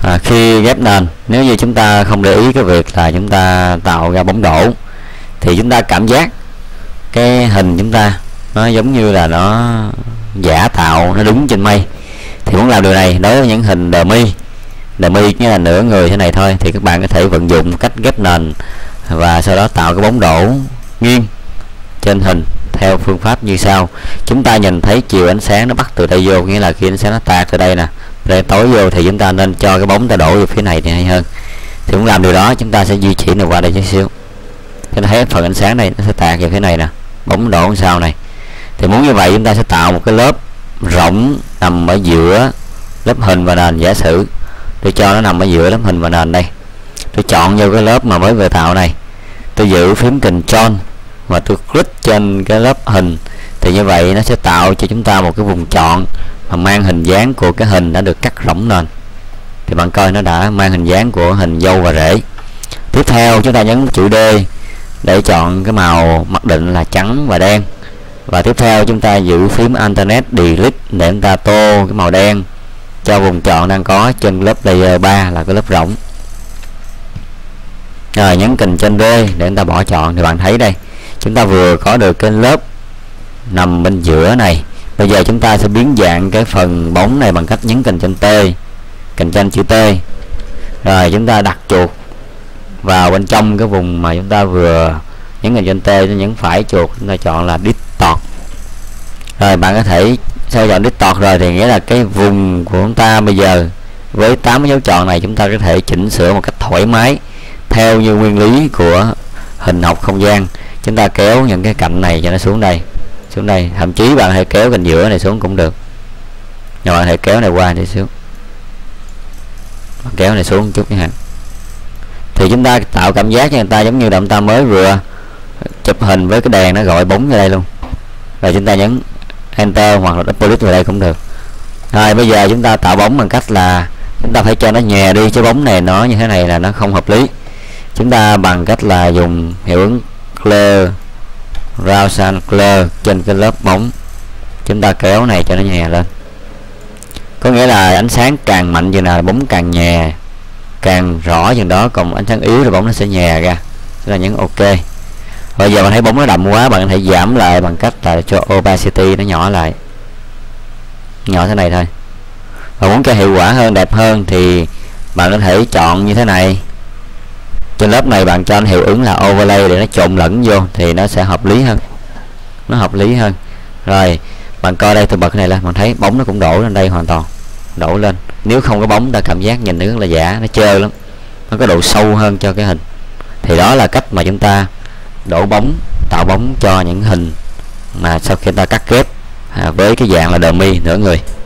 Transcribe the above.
Khi ghép nền, nếu như chúng ta không để ý cái việc là chúng ta tạo ra bóng đổ thì chúng ta cảm giác cái hình chúng ta nó giống như là nó giả tạo, nó đứng trên mây. Thì muốn làm điều này đối với những hình dummy nghĩa là nửa người thế này thôi, thì các bạn có thể vận dụng cách ghép nền và sau đó tạo cái bóng đổ nghiêng trên hình theo phương pháp như sau. Chúng ta nhìn thấy chiều ánh sáng nó bắt từ đây vô, nghĩa là khi ánh sáng nó tạt từ đây nè, đây tối vô, thì chúng ta nên cho cái bóng ta đổ vào phía này thì hay hơn. Thì muốn làm điều đó chúng ta sẽ di chuyển này qua đây chút xíu, chúng ta thấy phần ánh sáng này nó sẽ tạt vào phía này nè, bóng đổ sau này. Thì muốn như vậy chúng ta sẽ tạo một cái lớp rỗng nằm ở giữa lớp hình và nền. Giả sử tôi cho nó nằm ở giữa lớp hình và nền đây, tôi chọn vô cái lớp mà mới vừa tạo này, tôi giữ phím Ctrl và tôi click trên cái lớp hình, thì như vậy nó sẽ tạo cho chúng ta một cái vùng chọn mà mang hình dáng của cái hình đã được cắt rỗng nền. Thì bạn coi nó đã mang hình dáng của hình dâu và rễ. Tiếp theo chúng ta nhấn chữ D để chọn cái màu mặc định là trắng và đen, và tiếp theo chúng ta giữ phím Alternate Delete để chúng ta tô cái màu đen cho vùng chọn đang có trên lớp layer 3 là cái lớp rỗng. Rồi nhấn Ctrl D để chúng ta bỏ chọn. Thì bạn thấy đây, chúng ta vừa có được cái lớp nằm bên giữa này. Bây giờ chúng ta sẽ biến dạng cái phần bóng này bằng cách nhấn Ctrl T, Ctrl chữ T, rồi chúng ta đặt chuột vào bên trong cái vùng mà chúng ta vừa nhấn Ctrl T, nhấn phải chuột chúng ta chọn là Distort. Rồi bạn có thể sau chọn Distort rồi thì nghĩa là cái vùng của chúng ta bây giờ với 8 dấu chọn này chúng ta có thể chỉnh sửa một cách thoải mái theo như nguyên lý của hình học không gian. Chúng ta kéo những cái cạnh này cho nó xuống đây, thậm chí bạn hãy kéo cạnh giữa này xuống cũng được. Rồi bạn hãy kéo này qua để xuống, kéo này xuống một chút chẳng hạn. Thì chúng ta tạo cảm giác cho người ta giống như là chúng ta mới vừa chụp hình với cái đèn nó gọi bóng ra đây luôn. Rồi chúng ta nhấn Enter hoặc là Double click vào đây cũng được. Rồi bây giờ chúng ta tạo bóng bằng cách là chúng ta phải cho nó nhòe đi, chứ bóng này nó như thế này là nó không hợp lý. Chúng ta bằng cách là dùng hiệu ứng Clear, Round Clear trên cái lớp bóng, chúng ta kéo này cho nó nhòe lên. Có nghĩa là ánh sáng càng mạnh chừng nào bóng càng nhòe, càng rõ chừng đó, còn ánh sáng yếu thì bóng nó sẽ nhòe ra. Chúng ta nhấn OK. Bây giờ bạn thấy bóng nó đậm quá, bạn có thể giảm lại bằng cách là cho opacity nó nhỏ lại, nhỏ thế này thôi. Và muốn cho hiệu quả hơn, đẹp hơn thì bạn có thể chọn như thế này. Trên lớp này bạn cho hiệu ứng là overlay để nó trộn lẫn vô thì nó sẽ hợp lý hơn, Rồi bạn coi đây, tôi bật cái này lên, bạn thấy bóng nó cũng đổ lên đây, hoàn toàn đổ lên. Nếu không có bóng ta cảm giác nhìn nó rất là giả, nó trơ lắm, nó có độ sâu hơn cho cái hình. Thì đó là cách mà chúng ta đổ bóng, tạo bóng cho những hình mà sau khi ta cắt ghép với cái dạng là dummy nửa người.